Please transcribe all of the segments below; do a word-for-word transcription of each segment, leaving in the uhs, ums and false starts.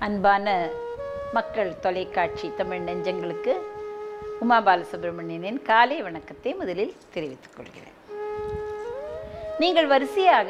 அன்பான மக்கள் தொலைக்காட்சி தமிழ் நெஞ்சங்களுக்கு உமா பாலசுப்ரமணியனின் காலை வணக்கத்தை முதலில் தெரிவித்துக் கொள்கிறேன். நீங்கள் வரிசையாக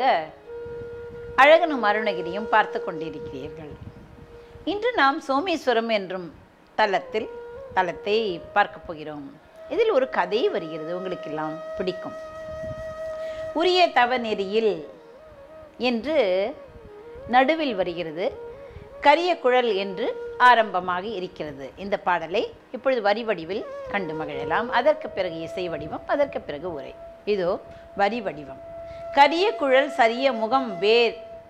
அழகனும் அருணகிரியும் பார்த்து கொண்டிருக்கிறீர்கள். இன்று நாம் சோமேஸ்வரம் என்றும் தலத்தில் தலத்தை பார்க்க போகிறோம். இதில் ஒரு கதை வருகிறது, உங்களுக்கெல்லாம் பிடிக்கும். உரிய தவநெறியில் என்று நடுவில் வருகிறது, கரிய குழல் என்று ஆரம்பமாக இருக்கிறது. இந்த பாடலை இப்பொழுது வரி வடிவில் கண்டு மகிழலாம். அதற்கு பிறகு இசை வடிவம், அதற்கு பிறகு உரை. இதோ வரி வடிவம். கரிய குழல் சரிய முகம் வேர்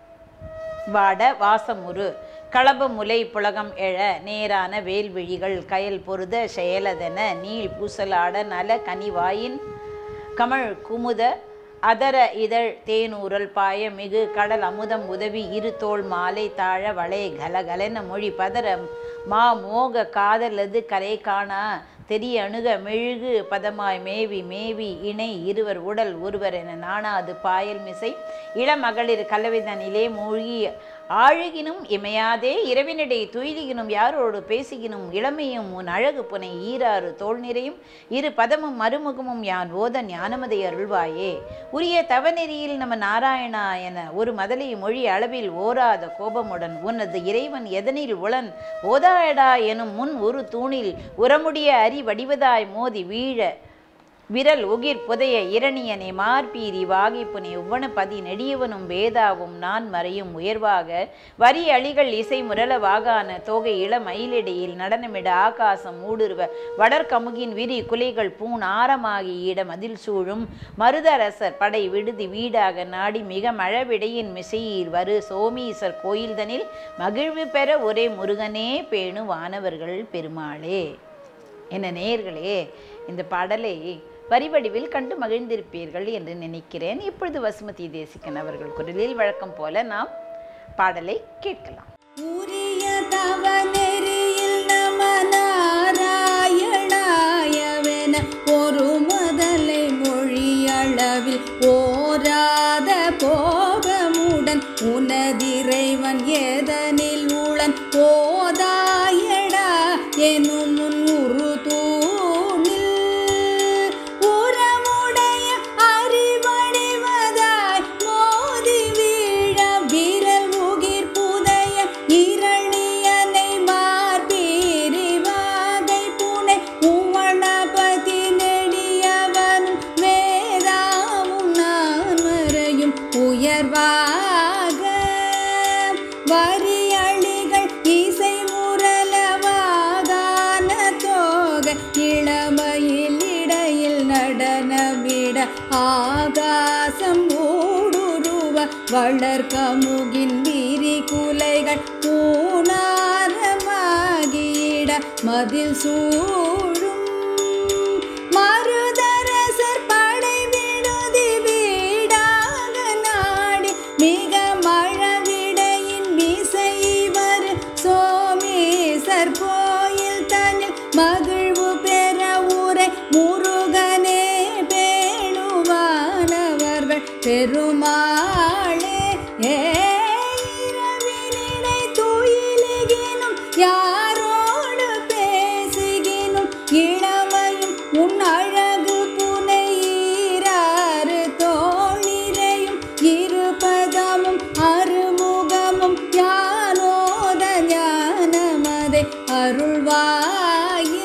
வாட வாசமுறு களப முலை புலகம் எழ நேரான வேல்விழிகள் கயல் பொருத செயலதென நீள் பூசலாட நல கனிவாயின் கமழ் குமுத அதர இதழ் தேனூரல் பாய மிகு கடல் அமுதம் உதவி இரு தோள் மாலை தாழ வளை கலகலென மொழி பதற மா மோக காதலது கரை காணா தெரிய அணுக மெழுகு பதமாய் மேவி மேவி இணை இருவர் உடல் ஒருவர் என நாணாது பாயல் மிசை இளமகளிர் கலவிதனிலே மூழ்கி ஆழுகினும் இமையாதே இரவினிடை துயிலிகினும் யாரோடு பேசுகினும் இளமையும் உன் அழகு புனை ஈராறு தோல் நிறையும் இரு பதமும் மறுமுகமும் யான் ஓத ஞானமதை அருள்வாயே. உரிய தவநெறியில் நம நாராயணா என ஒரு மதலை மொழி அளவில் ஓராத கோபமுடன் உனது இறைவன் எதனில் உளன் ஓதாயடா எனும் முன் ஒரு தூணில் உரமுடிய அரி வடிவதாய் மோதி வீழ விரல் உகிர் புதைய இரணியனை மார்பீரி வாகிப்புனை உவ்வன பதி நெடியவனும் வேதாவும் நான் மறையும் உயர்வாக வரி அழிகள் இசை முரள வாகான தோகை இள மயிலிடையில் நடனமிட ஆகாசம் ஊடுருவ வடற்கமுகின் விரி குலைகள் பூன் ஆரமாகி இட மதில் சூழும் மருதரசர் படை விடுதி வீடாக நாடி மிக மழவிடையின் மிசையில் வரு சோமீசர் கோயில்தனில் மகிழ்வு பெற ஒரே முருகனே பேணு வானவர்கள் பெருமாளே. என்ன நேயர்களே, இந்த பாடலை வரிவடிவில் கண்டு மகிழ்ந்திருப்பீர்கள் என்று நினைக்கிறேன். இப்பொழுது வசுமதி தேசிகன் அவர்கள் குரலில் வழக்கம் போல நாம் பாடலை கேட்கலாம். உரிய தவநெறியில் நம நாராயணாயவென ஒரு மதலை மொழி அளவில் ஓராத கோபமுடன் உனதிறைவன் எதனில் உளன் ஓதாயடா எனும் முன் உரு தூணில் உரமுடைய அறிவடைவதாய் மோதி வீழ விரல் உகிர் புதைய இரணியனை மார்பீரி வாகை புனை உவணபதி நெடியவனும் வேதாவும் நான் மறையும் உயர்வாக வரி அழிகள் இசை முரளவாகான தோக இளமையில் இடையில் நடனமிட ஆகாசம் ஊடுருவ வளர்கமுகின் விரி குலைகள் பூனாரமாகிட மதில் சூழும் மருதரசர் படை விடுதி வீடாக நாடி மிக மழவிடையின் மிசைவர் சோமேசர் கோயில் தனில் மகிழ்வு பெற உரை முருகனே பேணுவானவர்கள் பெருமாளே. இரவினிடை துயிலுகினும் யாரோடு பேசுகினும் இளமையும் உன் அழகு புனை ஈராறு தோளிரையும் இருபதமும் அறுமுகமும் யானோத ஞானமதை அருள்வாயே.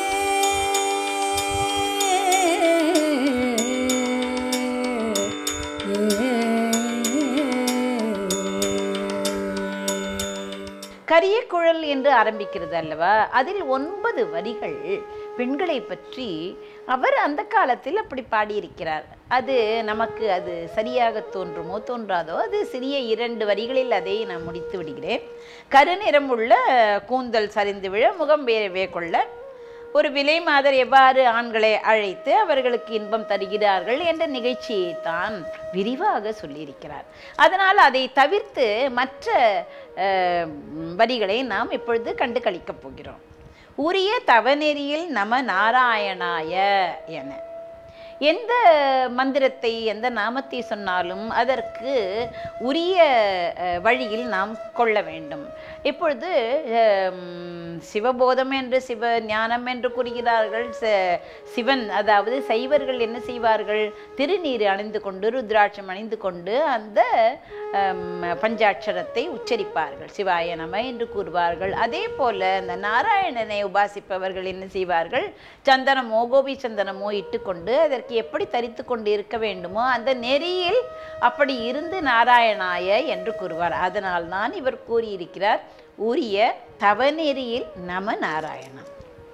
கரிய குழல் என்று ஆரம்பிக்கிறது அல்லவா? அதில் ஒன்பது வரிகள் பெண்களை பற்றி அவர் அந்த காலத்தில் அப்படி பாடியிருக்கிறார். அது நமக்கு அது சரியாக தோன்றுமோ தோன்றாதோ, அது சிறிய இரண்டு வரிகளில் அதை நான் முடித்து விடுகிறேன். கருநிறம் உள்ள கூந்தல் சரிந்து விழ முகம் வேறவே கொள்ள ஒரு விலை மாதர் எவ்வாறு ஆண்களை அழைத்து அவர்களுக்கு இன்பம் தருகிறார்கள் என்ற நிகழ்ச்சியை தான் விரிவாக சொல்லியிருக்கிறார். அதனால் அதை தவிர்த்து மற்ற வரிகளை நாம் இப்பொழுது கண்டு கழிக்கப் போகிறோம். உரிய தவநெறியில் நம நாராயணாய என எந்த மந்திரத்தை எந்த நாமத்தை சொன்னாலும் அதற்கு உரிய வழியில் நாம் கொள்ள வேண்டும். இப்பொழுது சிவபோதம் என்று சிவ ஞானம் என்று கூறுகிறார்கள். சிவன் அதாவது சைவர்கள் என்ன செய்வார்கள்? திருநீர் அணிந்து கொண்டு ருத்ராட்சம் அணிந்து கொண்டு அந்த பஞ்சாட்சரத்தை உச்சரிப்பார்கள், சிவாய நம என்று கூறுவார்கள். அதே போல அந்த நாராயணனை உபாசிப்பவர்கள் என்ன செய்வார்கள்? சந்தனமோ கோபி சந்தனமோ இட்டுக்கொண்டு அதற்கு எப்படி தரித்து கொண்டு இருக்க வேண்டுமோ அந்த நெறியில் அப்படி இருந்து நாராயணாய என்று கூறுவார். அதனால் தான் இவர் கூறியிருக்கிறார், உரிய தவநெறியில் நம நாராயணம்.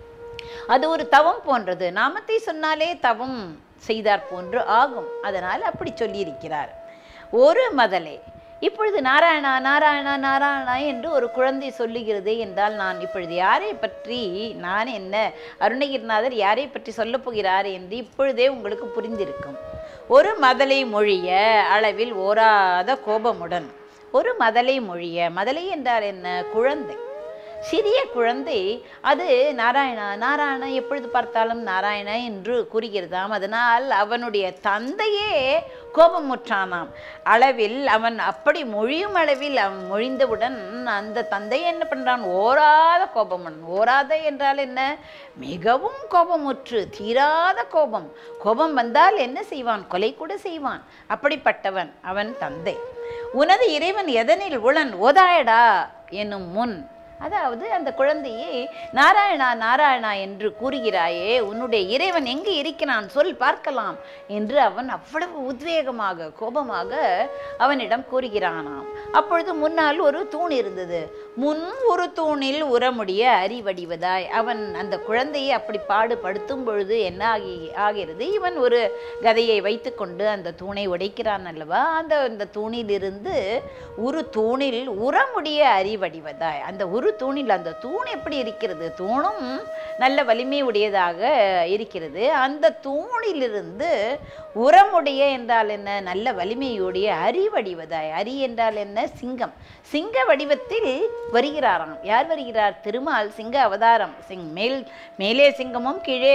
அது ஒரு தவம் போன்றது. நாமத்தை சொன்னாலே தவம் செய்தார் போன்று ஆகும். அதனால் அப்படி சொல்லியிருக்கிறார். ஒரு மதலே இப்பொழுது நாராயணா நாராயணா நாராயணா என்று ஒரு குழந்தை சொல்லுகிறது என்றால் நான் இப்பொழுது யாரை பற்றி, நான் என்ன அருணகிரிநாதர் யாரை பற்றி சொல்லப் போகிறார் என்று இப்பொழுதே உங்களுக்கு புரிந்திருக்கும். ஒரு மதலை மொழிய அளவில் ஓராத கோபமுடன், ஒரு மதலை மொழிய, மதலை என்றால் என்ன? குழந்தை, சிறிய குழந்தை. அது நாராயணா நாராயணா எப்பொழுது பார்த்தாலும் நாராயணா என்று கூறுகிறதாம். அதனால் அவனுடைய தந்தையே கோபமுற்றானாம். அளவில் அவன் அப்படி மொழியும் அளவில் அவன் மொழிந்தவுடன் அந்த தந்தை என்ன பண்ணுறான்? ஓராத கோபம். ஓராத என்றால் என்ன? மிகவும் கோபமுற்று தீராத கோபம். கோபம் வந்தால் என்ன செய்வான்? கொலை கூட செய்வான். அப்படிப்பட்டவன் அவன் தந்தை. உனது இறைவன் எதனில் உளன் ஓதாயடா என்னும் முன், அதாவது அந்த குழந்தையே நாராயணா நாராயணா என்று கூறுகிறாயே, உன்னுடைய இறைவன் எங்கே இருக்கிறான் சொல் பார்க்கலாம் என்று அவன் அவ்வளவு உத்வேகமாக கோபமாக அவனிடம் கூறுகிறானாம். அப்பொழுது முன்னால் ஒரு தூண் இருந்தது. முன் ஒரு தூணில் உரமுடிய அறிவடிவதாய் அவன் அந்த குழந்தையை அப்படி பாடுபடுத்தும் பொழுது என்ன ஆகி ஆகிறது? இவன் ஒரு கதையை வைத்து கொண்டு அந்த தூணை உடைக்கிறான் அல்லவா? அந்த அந்த தூணிலிருந்து ஒரு தூணில் உரமுடிய அறிவடிவதாய், அந்த ஒரு தூணில், அந்த தூண் எப்படி இருக்கிறது? தூணும் நல்ல வலிமை உடையதாக இருக்கிறது. அந்த தூணிலிருந்து உரமுடைய என்றால் என்ன? நல்ல வலிமையுடைய அறிவடிவதாய். அரி என்றால் என்ன? சிங்கம். சிங்க வடிவத்தில் வருகிறாராம். யார் வருகிறார்? திருமால் சிங்க அவதாரம். சிங் மேல் மேலே சிங்கமும் கீழே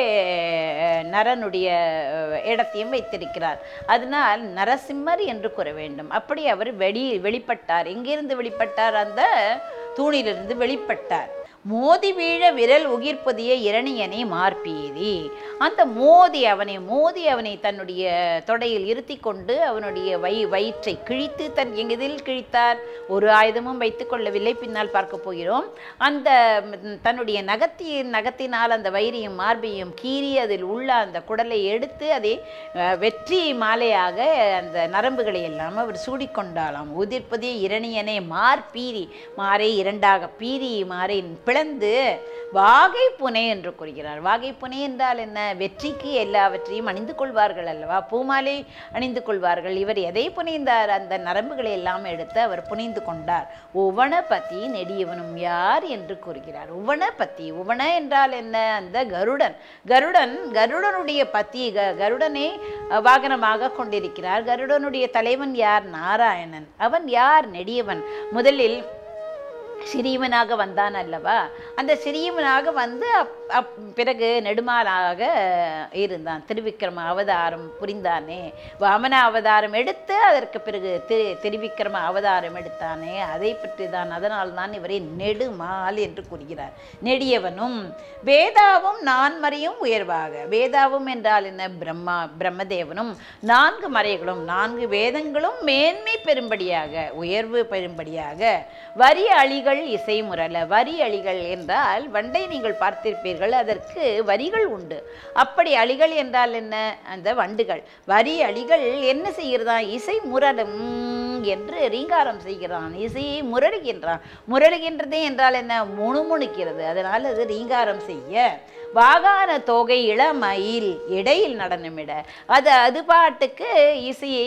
நரனுடைய இடத்தையும் வைத்திருக்கிறார். அதனால் நரசிம்மர் என்று கூற வேண்டும். அப்படி அவர் வெளி வெளிப்பட்டார். எங்கிருந்து வெளிப்பட்டார்? அந்த தூணிலிருந்து வெளிப்பட்டார். மோதி வீழ விரல் உகிர்ப்பதிய இரணியனை மார்பீதி, அந்த மோதி அவனை மோதி அவனை தன்னுடைய தொடையில் இருத்தி கொண்டு அவனுடைய வை வயிற்றை கிழித்து, தன் எங்கிதில் கிழித்தார்? ஒரு ஆயுதமும் வைத்து கொள்ளவில்லை, பின்னால் பார்க்க போகிறோம். அந்த தன்னுடைய நகத்தின் நகத்தினால் அந்த வயிறையும் மார்பையும் கீறி அதில் உள்ள அந்த குடலை எடுத்து அதை வெற்றி மாலையாக அந்த நரம்புகளை எல்லாம் அவர் சூடிக்கொண்டாலாம். உதிர்ப்பதிய இரணியனை மார்பீரி, மாறை இரண்டாக பீரி மாறை பிளந்து வாகை புனை என்று கூறுகிறார். வாகை புனை என்றால் என்ன? வெற்றிக்கு எல்லாவற்றையும் அணிந்து கொள்வார்கள் அல்லவா? பூமாலை அணிந்து கொள்வார்கள். இவர் எதை புனைந்தார்? அந்த நரம்புகளை எல்லாம் எடுத்து அவர் புனைந்து கொண்டார். உவனபதி நெடியவனும் யார் என்று கூறுகிறார். உவனபதி, உவன என்றால் என்ன? அந்த கருடன். கருடன் கருடனுடைய பதி, கருடனை வாகனமாக கொண்டிருக்கிறார். கருடனுடைய தலைவன் யார்? நாராயணன். அவன் யார்? நெடியவன். முதலில் சிறியவனாக வந்தான் அல்லவா? அந்த சிறியவனாக வந்து அப் பிறகு நெடுமாலாக இருந்தான். திருவிக்கிரம அவதாரம் புரிந்தானே, வாமன அவதாரம் எடுத்து அதற்கு பிறகு திரு திருவிக்கிரம அவதாரம் எடுத்தானே, அதை பற்றி தான். அதனால் தான் இவரை நெடுமால் என்று கூறுகிறார். நெடியவனும் வேதாவும் நான்மறையும் உயர்வாக. வேதாவும் என்றால் என்ன? பிரம்மா பிரம்மதேவனும் நான்கு மறைகளும் நான்கு வேதங்களும் மேன்மை பெறும்படியாக, உயர்வு பெறும்படியாக வரி அழிகள் இசை முரல. வரி அழிகள் என்றால் வண்டை நீங்கள் பார்த்திருப்பீர்கள், அதற்கு வரிகள் உண்டு. அப்படி அழிகள் என்றால் என்ன? அந்த வண்டுகள். வரி அழிகள் என்ன செய்கிறதான்? இசை முரலும் என்று ரீங்காரம் செய்கிறான். இசையை முரளுகின்றான். முரளுகின்றது என்றால் என்ன? முணுமுணுக்கிறது. அதனால் அது ரீங்காரம் செய்ய. வாகான தோகை இளமயில் இடையில் நடனமிட, அது அது பாட்டுக்கு இசையை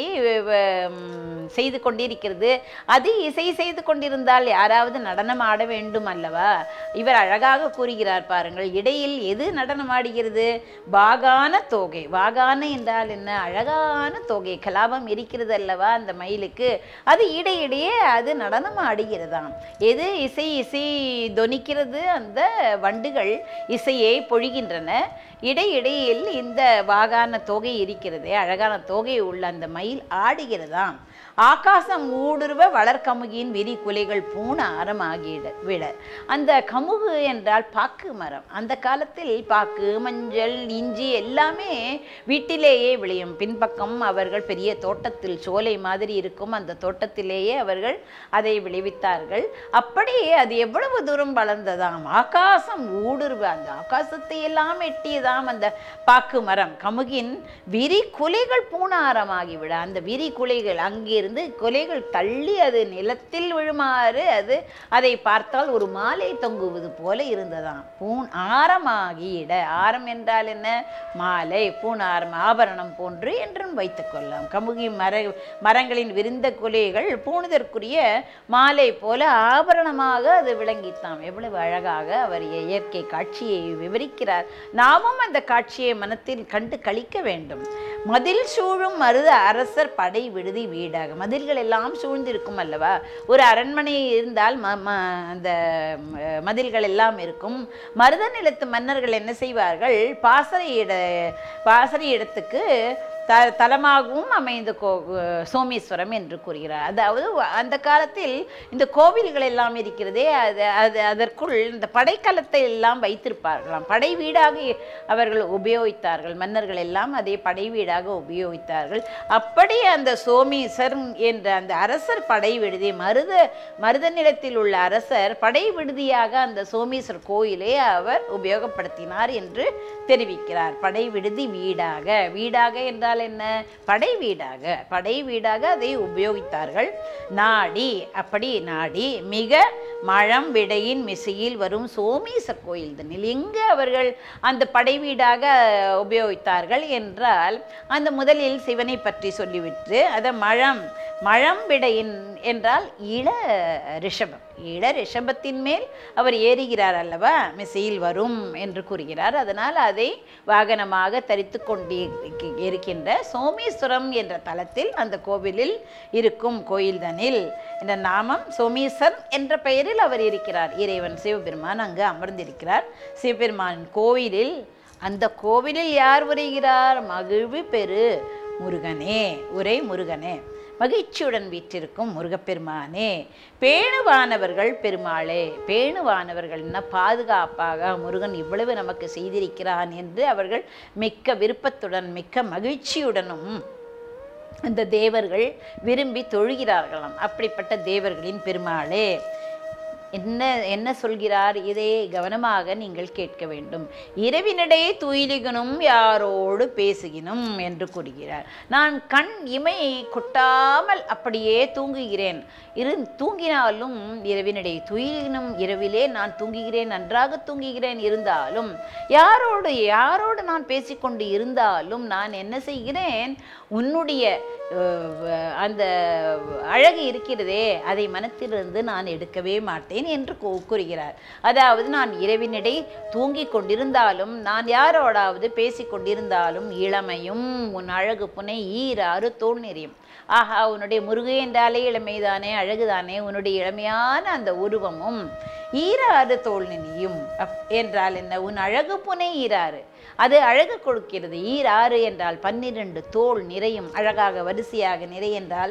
செய்து கொண்டிருக்கிறது. அது இசை செய்து கொண்டிருந்தால் யாராவது நடனம் ஆட வேண்டும் அல்லவா? இவர் அழகாக கூறுகிறார் பாருங்கள். இடையில் எது நடனம் ஆடுகிறது? வாகான தோகை. வாகான என்றால் என்ன? அழகான தோகை. கலாபம் இருக்கிறது அல்லவா அந்த மயிலுக்கு? அது இடையிடையே அது நடனம் ஆடுகிறதாம். எது இசை இசை தொனிக்கிறது? அந்த வண்டுகள் இசையை பொழிகின்றன. இடையிடையில் இந்த வாகான தோகை இருக்கிறதே, அழகான தோகை உள்ள அந்த மயில் ஆடுகிறதாம். ஆகாசம் ஊடுருவ வளர்கமுகின் விரி குலைகள் பூண ஆரமாகிட விட. அந்த கமுகு என்றால் பாக்கு மரம். அந்த காலத்தில் பாக்கு, மஞ்சள், இஞ்சி எல்லாமே வீட்டிலேயே விளையும். பின்பக்கம் அவர்கள் பெரிய தோட்டத்தில் சோலை மாதிரி இருக்கும் அந்த தோட்டத்திலேயே அவர்கள் அதை விளைவித்தார்கள். அப்படியே அது எவ்வளவு தூரம் வளர்ந்ததாம், ஆகாசம் ஊடுருவ அந்த ஆகாசத்தை எல்லாம் எட்டியதாம் அந்த பாக்கு மரம். கமுகின் விரி குலைகள் பூணாரமாகிவிட, அந்த விரி குலைகள் அங்கிருந்து குலைகள் தள்ளி அது நிலத்தில் விழுமாறு அது அதை பார்த்தால் ஒரு மாலை தொங்குவது போல இருந்ததாம். பூண் ஆரமாகிட, ஆரம் என்றால் என்ன, மாலை, பூணாரம் ஆபரணம் போன்று என்றும் வைத்துக் கொள்ளலாம். கமுகி மர மரங்களின் விரிந்த குலைகள் பூணுதற்குரிய மாலை போல ஆபரணமாக அது விளங்கித்தாம். எவ்வளவு அழகாக அவர் இயற்கை காட்சியை விவரிக்கிறார். நாமும் அந்த காட்சியை மனத்தில் கண்டு கழிக்க வேண்டும். மதில் சூழும் மருத அரசர் படை விடுதி வீடாக, மதில்கள் எல்லாம் சூழ்ந்திருக்கும் அல்லவா. ஒரு அரண்மனை இருந்தால் ம ம அந்த மதில்கள் எல்லாம் இருக்கும். மருத நிலத்து மன்னர்கள் என்ன செய்வார்கள், பாசறை இட பாசறை இடத்துக்கு த தலமாகவும் அமைந்த கோ சோமேஸ்வரம் என்று கூறுகிறார். அதாவது அந்த காலத்தில் இந்த கோவில்கள் எல்லாம் இருக்கிறதே, அது அது அதற்குள் இந்த படைக்கலத்தை எல்லாம் வைத்திருப்பார்களாம். படை வீடாக அவர்கள் உபயோகித்தார்கள். மன்னர்கள் எல்லாம் அதை படை வீடாக உபயோகித்தார்கள். அப்படி அந்த சோமேஸ்வர் என்ற அந்த அரசர் படை விடுதி, மருத மருத நிலத்தில் உள்ள அரசர் படை விடுதியாக அந்த சோமேஸ்வர் கோயிலை அவர் உபயோகப்படுத்தினார் என்று தெரிவிக்கிறார். படை விடுதி வீடாக, வீடாக என்றால் என்ன, படை வீடாக, படை வீடாக அதை உபயோகித்தார்கள். நாடி, அப்படி நாடி மிக மழம் விடையின் மிசையில் வரும் சோமேஸ்வர் கோயில் தனில் எங்கு அவர்கள் அந்த படை வீடாக உபயோகித்தார்கள் என்றால், அந்த முதலில் சிவனை பற்றி சொல்லிவிட்டு அதை மழம் மழம் விடையின் என்றால் இள ரிஷபம், இள ரிஷபத்தின் மேல் அவர் ஏறுகிறார் அல்லவா, மிசையில் வரும் என்று கூறுகிறார். அதனால் அதை வாகனமாக தரித்து கொண்டு இருக்கின்ற சோமேஸ்வரம் என்ற தலத்தில் அந்த கோவிலில் இருக்கும் கோயில்தனில் இந்த நாமம் சோமேஸ்வர் என்ற பெயரில் அவர் இருக்கிறார். இறைவன் சிவபெருமான் அங்கு அமர்ந்திருக்கிறார். சிவபெருமானின் கோவிலில், அந்த கோவிலில் யார் உரைகிறார், மகிழ்வு பெரு முருகனே, உரை முருகனே, மகிழ்ச்சியுடன் வீற்றிருக்கும் முருகப்பெருமானே, பேணுவானவர்கள் பெருமாளே. பேணுவானவர்கள்னா பாதுகாப்பாக முருகன் இவ்வளவு நமக்கு செய்திருக்கிறான் என்று அவர்கள் மிக்க விருப்பத்துடன் மிக்க மகிழ்ச்சியுடனும் அந்த தேவர்கள் விரும்பி தொழுகிறார்களாம். அப்படிப்பட்ட தேவர்களின் பெருமாளே என்ன என்ன சொல்கிறார், இதை கவனமாக நீங்கள் கேட்க வேண்டும். இரவினிடையே துயிலிகனும் யாரோடு பேசுகினும் என்று கூறுகிறார். நான் கண் இமை கொட்டாமல் அப்படியே தூங்குகிறேன். இரு தூங்கினாலும் இரவினிடையே துயிலினும், இரவிலே நான் தூங்குகிறேன், நன்றாக தூங்குகிறேன். இருந்தாலும் யாரோடு யாரோடு நான் பேசிக்கொண்டு இருந்தாலும் நான் என்ன செய்கிறேன், உன்னுடைய அந்த அழகு இருக்கிறதே அதை மனத்திலிருந்து நான் எடுக்கவே மாட்டேன் என்று கூறுகிறார். அதாவது நான் இரவினிடை தூங்கிக் கொண்டிருந்தாலும், நான் யாரோடாவது பேசி கொண்டிருந்தாலும், இளமையும் உன் அழகு புனை ஈராறு தோல் நெறியும். ஆஹா, உன்னுடைய முருகு என்றாலே இளமைதானே, அழகுதானே, உன்னுடைய இளமையான அந்த உருவமும் ஈராறு தோல் நெறியும் என்றால் என்ன, உன் அழகு புனை ஈராறு, அது அழகு கொடுக்கிறது. ஈராறு என்றால் பன்னிரண்டு தோல் நிறையும், அழகாக வரிசையாக, நிறை என்றால்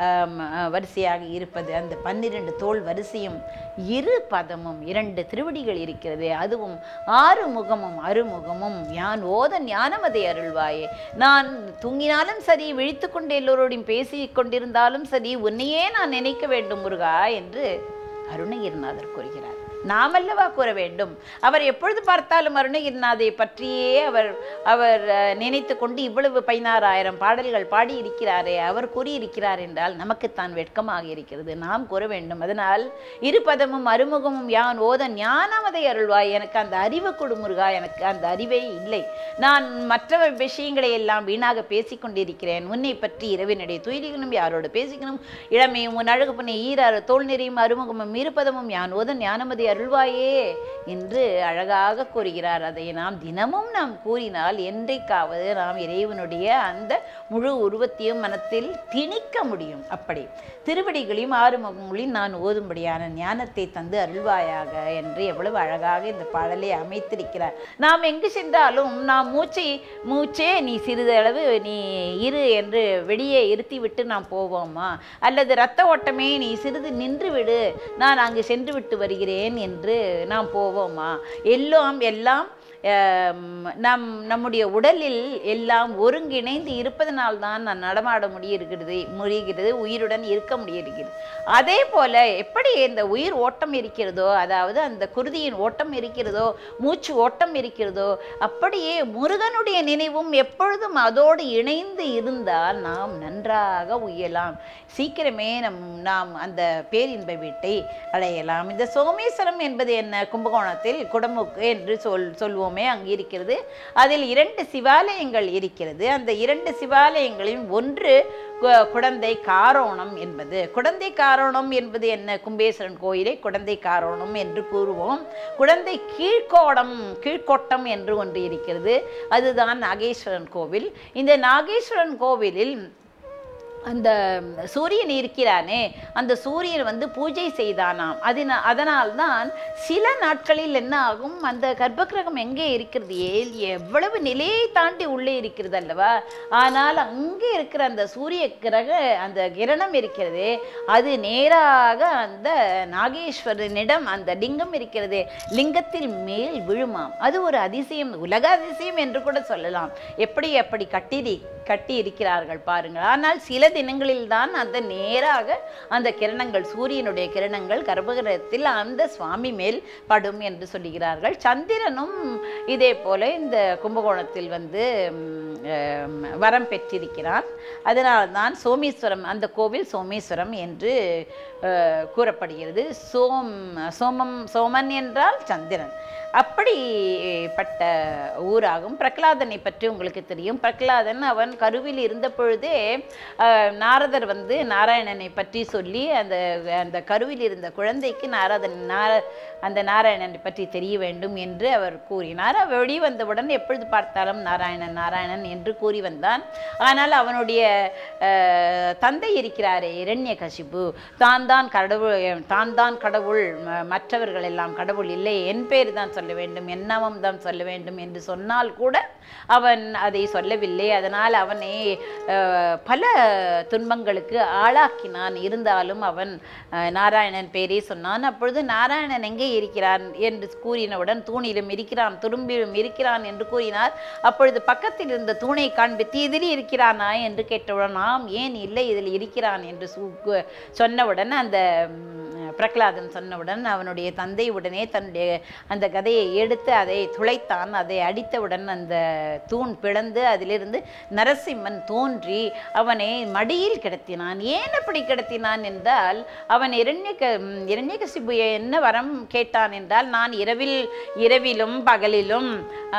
வரிசையாக இருப்பது. அந்த பன்னிரண்டு தோல் வரிசையும் இரு பதமும், இரண்டு திருவடிகள் இருக்கிறது, அதுவும் ஆறு முகமும் அறுமுகமும் யான் ஓத ஞானமதை அருள்வாயே. நான் தூங்கினாலும் சரி, விழித்து கொண்டு எல்லோரோடையும் பேசி கொண்டிருந்தாலும் சரி, உன்னையே நான் நினைக்க வேண்டும் முருகா என்று அருணகிரிநாதர் கூறுகிறார். நாமல்லவா கூற வேண்டும். அவர் எப்பொழுது பார்த்தாலும் அருணகிரிநாதை பற்றியே அவர் அவர் நினைத்து கொண்டு இவ்வளவு பதினாறாயிரம் பாடல்கள் பாடி இருக்கிறாரே, அவர் கூறியிருக்கிறார் என்றால் நமக்குத்தான் வெட்கமாக இருக்கிறது. நாம் கூற வேண்டும். அதனால் இருபதமும் அறுமுகமும் யான் ஓத ஞானமதை அருள்வாய், எனக்கு அந்த அறிவு கொடுமுருகா, எனக்கு அந்த அறிவே இல்லை. நான் மற்ற விஷயங்களை எல்லாம் வீணாக பேசிக்கொண்டிருக்கிறேன். உன்னை பற்றி இரவினுடைய துயிலிகனும் யாரோடு பேசிக்கணும், இளமையும் உன் அழகு புனை ஈராறு தோல் நெறியும் அறுமுகமும் இருபதமும் யான் ஓத ஞானமதை அருள்வாயே என்று அழகாக கூறுகிறார். அதை நாம் தினமும் நாம் கூறினால் என்றைக்காவது நாம் இறைவனுடைய அந்த முழு உருவத்தையும் மனத்தில் திணிக்க முடியும். அப்படி திருவடிகளையும் ஆறுமுகங்களையும் நான் ஓதும்படியான ஞானத்தை தந்து அருள்வாயாக என்று எவ்வளவு அழகாக இந்த பாடலை அமைத்திருக்கிறார். நாம் எங்கு சென்றாலும் நாம் மூச்சை மூச்சே நீ சிறிதளவு நீ இரு என்று வெளியே இருத்தி விட்டு நாம் போவோமா, அல்லது இரத்த ஓட்டமே நீ சிறிது நின்று விடு நான் அங்கு சென்று விட்டு வருகிறேன் என்று நாம் போவோமா? எல்லாம் எல்லாம் நம் நம்முடைய உடலில் எல்லாம் ஒருங்கிணைந்து இருப்பதனால்தான் நான் நடமாட முடியிருக்கிறது முடிகிறது உயிருடன் இருக்க முடியிருக்கிறது. அதே போல எப்படி இந்த உயிர் ஓட்டம் இருக்கிறதோ, அதாவது அந்த குருதியின் ஓட்டம் இருக்கிறதோ, மூச்சு ஓட்டம் இருக்கிறதோ, அப்படியே முருகனுடைய நினைவும் எப்பொழுதும் அதோடு இணைந்து இருந்தால் நாம் நன்றாக உயலாம். சீக்கிரமே நம் நாம் அந்த பேரின்ப வீட்டை அடையலாம். இந்த சோமேஸ்வரம் என்பது என்ன? கும்பகோணத்தில் குடமுக்கு என்று சொல் சொல்வோமே அங்கு இருக்கிறது. அதில் இரண்டு சிவாலயங்கள் இருக்கிறது. அந்த இரண்டு சிவாலயங்களில் ஒன்று குடந்தை காரோணம் என்பது. குடந்தை காரோணம் என்பது என்ன? கும்பேஸ்வரன் கோயிலை குடந்தை காரோணம் என்று கூறுவோம். குடந்தை கீழ்கோடம் கீழ்கோட்டம் என்று ஒன்று இருக்கிறது. அதுதான் நாகேஸ்வரன் கோவில். இந்த நாகேஸ்வரன் கோவிலில் அந்த சூரியன் இருக்கிறானே, அந்த சூரியன் வந்து பூஜை செய்தானாம். அதனா அதனால்தான் சில நாட்களில் என்ன ஆகும், அந்த கர்ப்பகிரகம் எங்கே இருக்கிறது, எவ்வளவு நிலையை தாண்டி உள்ளே இருக்கிறது அல்லவா, ஆனால் அங்கே இருக்கிற அந்த சூரிய கிரக அந்த கிரணம் இருக்கிறது, அது நேராக அந்த நாகேஸ்வரனிடம் அந்த லிங்கம் இருக்கிறது, லிங்கத்தில் மேல் விழுமாம். அது ஒரு அதிசயம், உலக அதிசயம் என்று கூட சொல்லலாம். எப்படி அப்படி கட்டி கட்டி இருக்கிறார்கள் பாருங்கள். ஆனால் சில தினங்களில் தான் அந்த நேராக அந்த கிரணங்கள், சூரியனுடைய கிரணங்கள் கர்ப்பகிரகத்தில் அந்த சுவாமி மேல் படும் என்று சொல்லுகிறார்கள். சந்திரனும் இதே போல இந்த கும்பகோணத்தில் வந்து வரம் பெற்றிருக்கிறான். அதனால்தான் சோமேஸ்வரம், அந்த கோவில் சோமேஸ்வரம் என்று கூறப்படுகிறது. சோம் சோமம் சோமன் என்றால் சந்திரன். அப்படிப்பட்ட ஊராகும். பிரகலாதனை பற்றி உங்களுக்கு தெரியும். பிரகலாதன் அவன் கருவில் இருந்த பொழுதே நாரதர் வந்து நாராயணனை பற்றி சொல்லி அந்த அந்த கருவில் இருந்த குழந்தைக்கு நாரதன் நார அந்த நாராயணனை பற்றி தெரிய வேண்டும் என்று அவர் கூறினார். அவர் வெளிவந்தவுடன் எப்பொழுது பார்த்தாலும் நாராயணன் நாராயணன் என்று கூறி வந்தான். ஆனால் அவனுடைய தந்தை இருக்கிறாரே இரண்யகசிபு, தான் தான் கடவுள் தான் தான் கடவுள் மற்றவர்கள் எல்லாம் கடவுள் இல்லை, என் பேர் தான் சொல்ல வேண்டும், என் நாமம் தான் சொல்ல வேண்டும் என்று சொன்னால் கூட அவன் அதை சொல்லவில்லை. அதனால் அவனை பல துன்பங்களுக்கு ஆளாக்கினான். இருந்தாலும் அவன் நாராயணன் பேரே சொன்னான். அப்பொழுது நாராயணன் எங்கே இருக்கிறான் என்று கூறினவுடன் தூணிலும் இருக்கிறான், துரும்பிலும் இருக்கிறான் என்று கூறினார். அப்பொழுது பக்கத்தில் இருந்த தூணை காண்பித்து இதில் இருக்கிறானா என்று கேட்டவுடன் நாம் ஏன் இல்லை இதில் இருக்கிறான் என்று சொன்னவுடன் அந்த பிரகலாதன் சொன்னவுடன் அவனுடைய தந்தை உடனே தன்னுடைய அந்த கதையை எடுத்து அதை துளைத்தான். அதை அடித்தவுடன் அந்த தூண் பிளந்து அதிலிருந்து நரசிம்மன் தோன்றி அவனை மடியில் கிடத்தினான். ஏன் அப்படி கிடத்தினான் என்றால், அவன் இரண்யக இரண்யகசிபு என்ன வரம் கேட்டான் என்றால், நான் இரவில் இரவிலும் பகலிலும்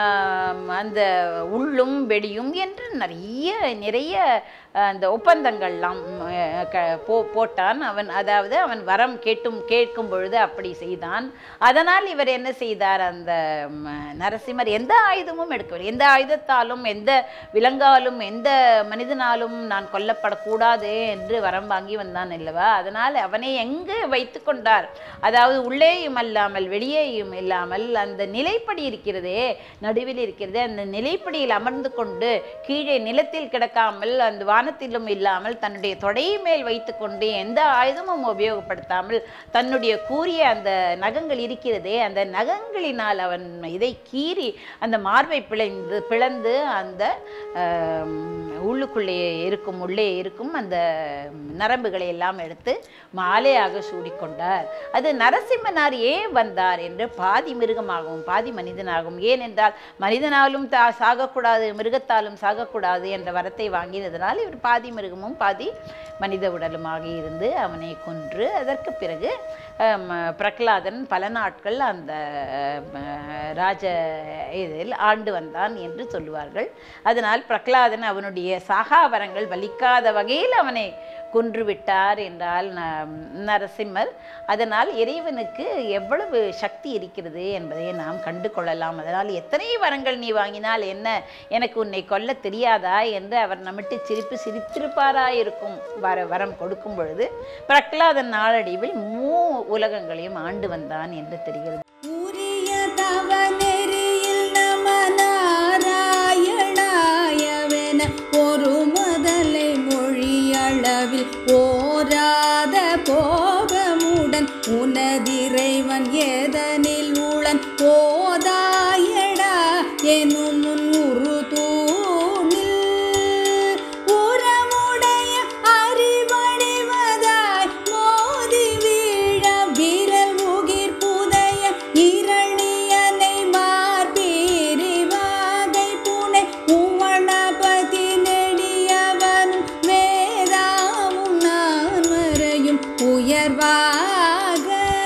அந்த உள்ளும் வெளியும் என்று நிறைய நிறைய அந்த ஒப்பந்தங்கள்லாம் போ போட்டான் அவன். அதாவது அவன் வரம் கேட்டும் கேட்கும் பொழுது அப்படி செய்தான். அதனால் இவர் என்ன செய்தார், அந்த நரசிம்மர் எந்த ஆயுதமும் எடுக்கவில்லை. எந்த ஆயுதத்தாலும் எந்த விலங்காலும் எந்த மனிதனாலும் நான் கொல்லப்படக்கூடாது என்று வரம் வாங்கி வந்தான் அல்லவா. அதனால் அவனை எங்கு வைத்து கொண்டார், அதாவது உள்ளேயும் அல்லாமல் வெளியேயும் இல்லாமல் அந்த நிலைப்படி இருக்கிறதே, நடுவில் இருக்கிறதே, அந்த நிலைப்படியில் அமர்ந்து கொண்டு கீழே நிலத்தில் கிடக்காமல் அந்த வானத்திலும் இல்லாமல் தன்னுடைய தொடை மேல் வைத்து கொண்டு எந்த ஆயுதமும் உபயோகப்படுத்தாமல் தன்னுடைய கூறிய அந்த நகங்கள் இருக்கிறதே, அந்த நகங்களினால் அவன் இதை கீறி அந்த மார்பை பிளந்து பிளந்து அந்த உள்ளுக்குள்ளே இருக்கும் உள்ளே இருக்கும் அந்த நரம்புகளை எல்லாம் எடுத்து மாலையாக சூடிக்கொண்டார். அது நரசிம்மனார் ஏன் வந்தார் என்று, பாதி மிருகமாகவும் பாதி மனிதனாகவும், ஏனென்றால் மனிதனாலும் தா சாகக்கூடாது மிருகத்தாலும் சாகக்கூடாது என்ற வரத்தை வாங்கினதனால் இவர் பாதி மிருகமும் பாதி மனித உடலுமாக இருந்து அவனை கொன்று அதற்கு பிறகு பிரகலாதன் பல நாட்கள் அந்த ராஜ இதில் ஆண்டு வந்தான் என்று சொல்லுவார்கள். அதனால் பிரகலாதன் அவனுடைய சாகாவரங்கள் வலிக்காத வகையில் அவனை கொன்று விட்டார் என்றால் நரசிம்மர். அதனால் இறைவனுக்கு எவ்வளவு சக்தி இருக்கிறது என்பதை நாம் கண்டு கொள்ளலாம். அதனால் எத்தனை வரங்கள் நீ வாங்கினால் என்ன, எனக்கு உன்னை கொல்ல தெரியாதா என்று அவர் நம்மிட்டு சிரிப்பு சிரித்திருப்பாராயிருக்கும். வர வரம் கொடுக்கும் பொழுது பிரகலாதன் நாளடைவில் மூ உலகங்களையும் ஆண்டு வந்தான் என்று தெரிகிறது. உரிய தவ நெறியில் நம நாராயணாயவென ஒரு முதலை மொழியளவில் ஓராத கோபமுடன் உனதிறைவன் ஏதனில் உளன் ஓதாயடா எனும் முன் உரு தூணில் உரமுடைய அறிவடைவதாய் மோதி வீழ விரல் உகிர் புதைய இரணியனை மார்பீரிவாகை புனை உவணபதி நெடியவனும் வேதாவும் நான் மறையும் உயர்வாக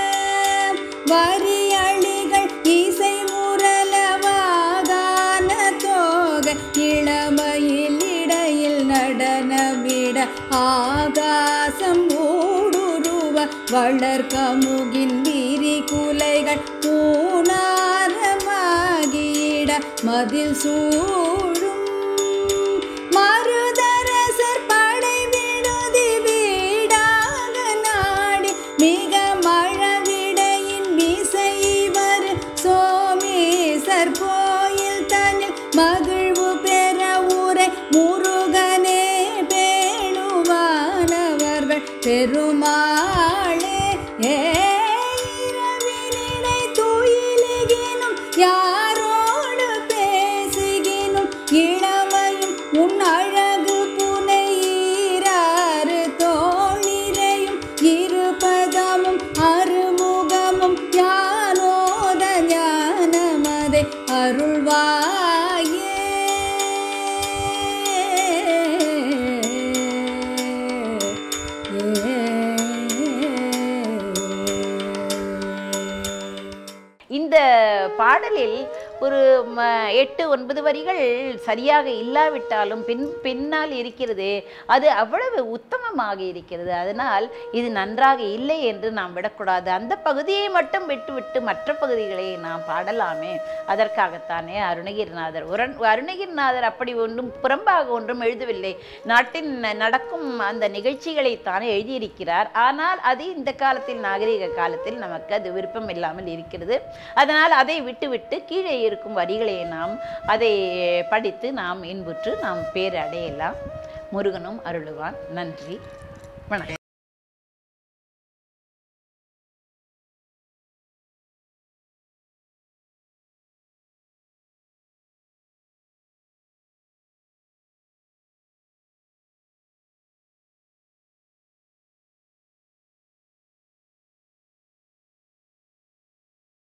வரியளிகள் இசை முரலவாகான தோக இளமையில் இடையில் நடனமிட ஆகாசம் ஊடுருவ வளர்கமுகின் விரி குலைகள் பூனாரமாகிட மதில் சூழும் மருதரசர் படை விடுதி வீடாக நாடி மிக மழவிடையின் மிசைவர் சோமேசர் கோயில் தனில் மகிழ்வு பெற உரை முருகனே பேணுவானவர்கள் பெருமாளே. இரவினிடை துயிலுகினும் யாரோடு பேசுகினும் இளமையும் உன் அழகு புனையீராறு தோழிரையும் இருபதமும் அறுமுகமும் ஞானோத ஞானமதை அருள்வாயே. இந்த பாடலில் ஒரு எட்டு ஒன்பது வரிகள் சரியாக இல்லாவிட்டாலும் பின் பின்னால் இருக்கிறது, அது அவ்வளவு உத்தமமாக இருக்கிறது. அதனால் இது நன்றாக இல்லை என்று நாம் விடக்கூடாது. அந்த பகுதியை மட்டும் விட்டுவிட்டு மற்ற பகுதிகளை நாம் பாடலாமே. அதற்காகத்தானே அருணகிரிநாதர் உரண் அருணகிரிநாதர் அப்படி ஒன்றும் புறம்பாக ஒன்றும் எழுதவில்லை. நாட்டின் நடக்கும் அந்த நிகழ்ச்சிகளைத்தானே எழுதியிருக்கிறார். ஆனால் அது இந்த காலத்தில் நாகரிக காலத்தில் நமக்கு அது விருப்பம் இல்லாமல் இருக்கிறது. அதனால் அதை விட்டுவிட்டு கீழே இருக்கும் வரிகளை நாம் அதை படித்து நாம் இன்புற்று நாம் பேரடையலாம். முருகனும் அருளுவான். நன்றி, வணக்கம்.